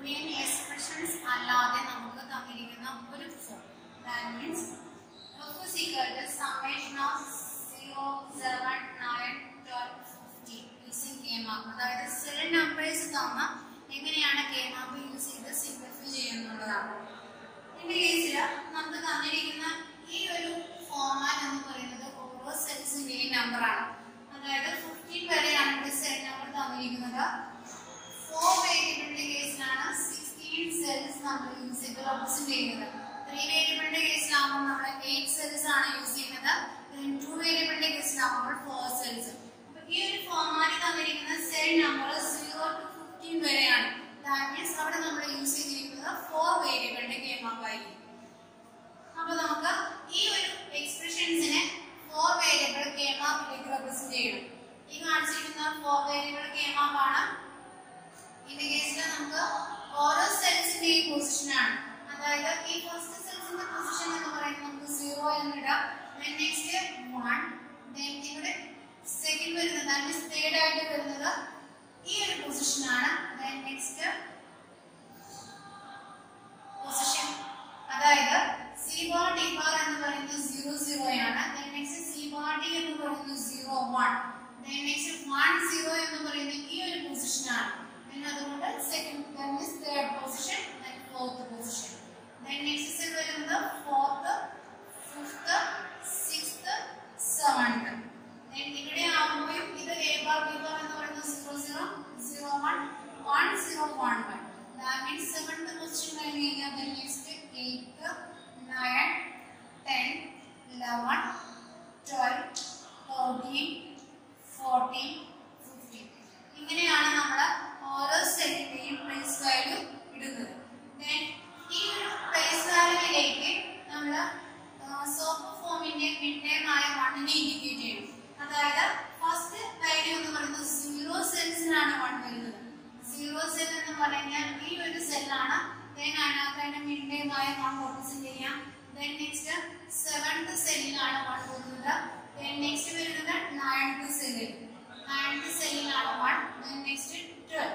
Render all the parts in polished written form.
Boolean expressions അല്ലാതെ നമുക്ക് തന്നിരിക്കുന്ന ഒരു form. That means f is equal to summation of 0, 7, 9, 12, 15 using K-map. അതായത് സെൽ നമ്പേഴ്സ് തന്ന എങ്ങനെയാണ് K-map യൂസ് ചെയ്ത് സിംപ്ലിഫൈ ചെയ്യുന്നതാണ്. ഇതിന്റെ കേസിൽ നമുക്ക് തന്നിരിക്കുന്ന ഈ ഒരു ഫോർമാറ്റ് എന്ന് പറയുന്നത് ഓരോ സെൽസിന്റെയും നമ്പറാണ്. അതായത് 15 വരെയാണ് ഇവിടെ സെൽ നമ്പർ തന്നിരിക്കുന്നത്. 4 വേരിയബിളിന്റെ കേസിലാണ് 16 സെൽസ് നമ്മൾ യൂസ് ചെയ്ത് റെപ്രസെന്റ് ചെയ്യുന്നത്. 3 വേരിയബിളിന്റെ കേസിലാകുമ്പോൾ നമ്മൾ 8 സെൽസ് ആണ് യൂസ് ചെയ്യുന്നത്. 2 വേരിയബിളിന്റെ കേസിലാകുമ്പോൾ 4 സെൽസ്. അപ്പോൾ ഈ ഒരു ഫോർമാറ്റിൽ തന്നിരിക്കുന്ന സെൽ നമ്പർ 0 to 15 വരെയാണ്. That means അവിടെ നമ്മൾ യൂസ് ചെയ്തിരിക്കുന്നത് 4 വേരിയബിളിന്റെ K-map ആയിരിക്കും. അപ്പോൾ നമുക്ക് ഈ ഒരു എക്സ്പ്രഷൻസിനെ 4 വേരിയബിൾ K-mapലേക്ക് റെപ്രസെന്റ് ചെയ്യണം. ഈ കാണിച്ചിരിക്കുന്ന 4 വേരിയബിൾ K-map ആണ്. ഇതിന്റെ കേസിൽ നമുക്ക് ഓരോ സെൽസിന്റെയും പൊസിഷൻ ആണ്. അതായത് ഈ ഫസ്റ്റ് സെൽസിന്റെ പൊസിഷൻ എന്ന് പറയുന്നത് നമുക്ക് 0 എന്നിടാം. then next 1, then ഇവിടെ സെക്കൻഡ് വരുന്നത് that means തേർഡ് ആയിട്ട് വരുന്നത് ഈ ഒരു പൊസിഷൻ ആണ്. then next പൊസിഷൻ അതായത് C bar D bar എന്ന് പറയുന്നത് 0 0 ആണ്. then next C bar D എന്ന് പറയുന്നത് 0 1, then next 1 0 എന്ന് പറയുന്നത് ഈ ഒരു പൊസിഷൻ ആണ്. then അതുകൊണ്ട് second then is third position, then fourth position, then next cell വരുന്നത് fourth, fifth, sixth, seventh. then ഇവിടെ ആവുമ്പോൾ ഇത് A bar B bar എന്ന് പറയുന്നത് 0 0 0 1 1 0 1 1. that means seventh position കഴിഞ്ഞ് കഴിഞ്ഞാൽ then next 8 9 10 11 12 13 14 15. ഇങ്ങനെയാണ് നമ്മൾ ഓരോ സെല്ലിന്റെയും പ്ലേസ് വാല്യൂ ഇടുന്നത്. then ഈ ഒരു പ്ലേസ് വാല്യൂയിലേക്ക് നമ്മൾ സോപ്പ് ഫോമിന്റെ മിഡ് ടൈം ആയ 1 നെ ഇൻഡിക്കേറ്റ് ചെയ്യണം. അതായത് ഫസ്റ്റ് വാല്യൂ എന്ന് പറയുന്നത് 0 സെൽസിനാണ് 1 വരുന്നത്. 0 സെൽ എന്ന് പറഞ്ഞാൽ ഈ ഒരു സെല്ലാണ്. then അതിനകത്ത് മിഡ് ടൈം ആയ 1 റെപ്രസെന്റ് ചെയ്യാം. then next 7th സെല്ലിലാണ് 1 വരുന്നത്. then next വരുന്നത് 9th സെല്ലിൽ 9th സെല്ലിലാണ് 1. then next 12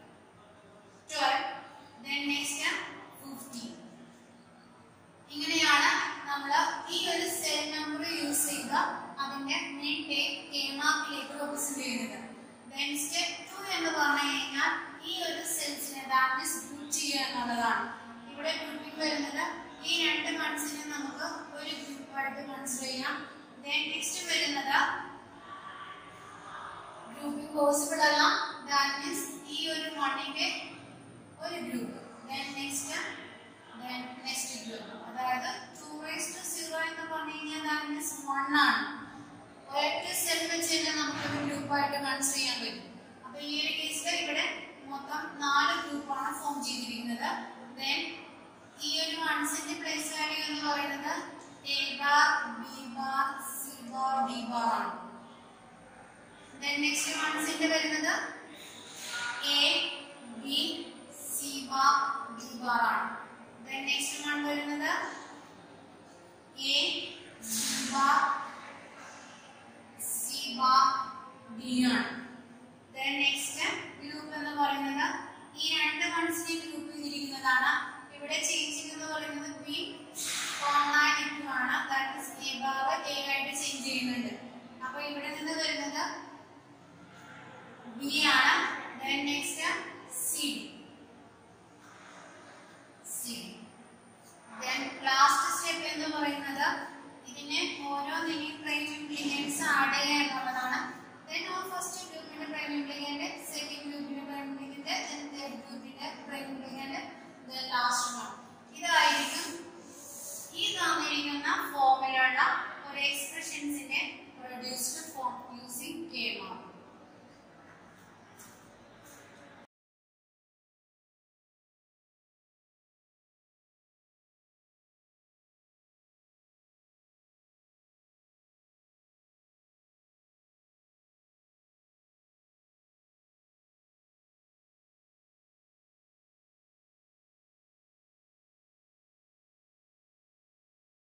then next 15. ഇങ്ങനെയാണ് നമ്മൾ ഈ ഒരു സെൽ നമ്പർ യൂസ് ചെയ്ത് അതിന്റെ മിഡ് ടൈം K-mapലേക്ക് റെപ്രസെന്റ് ചെയ്യുന്നത്. then step 2 എന്ന് പറഞ്ഞു കഴിഞ്ഞാൽ ഈ ഒരു സെൽസിനെ that is ഗ്രൂപ്പ് ചെയ്യുക എന്നുള്ളതാണ്. ഇവിടെ ഗ്രൂപ്പിംഗ് വരുന്നത് ഈ രണ്ട് മൺസിനെ നമുക്ക് ഒരു ഗ്രൂപ്പായിട്ട് കൺസിഡർ ചെയ്യാം. then next വരുന്നത് ഗ്രൂപ്പിംഗ് പോസിബിൾ അല്ല. that means ഈ ഒരു മണ്ണിന്റെ ഒരു ഗ്രൂപ്പ് then next ഗ്രൂപ്പ്. അതായത് 2 raised to 0 എന്ന് പറഞ്ഞു കഴിഞ്ഞാൽ that means 1 ആണ്. ഒരൊറ്റ സെൽ വെച്ച് തന്നെ നമുക്ക് ഒരു ഗ്രൂപ്പായിട്ട് കൺസിഡർ ചെയ്യാൻ പറ്റും.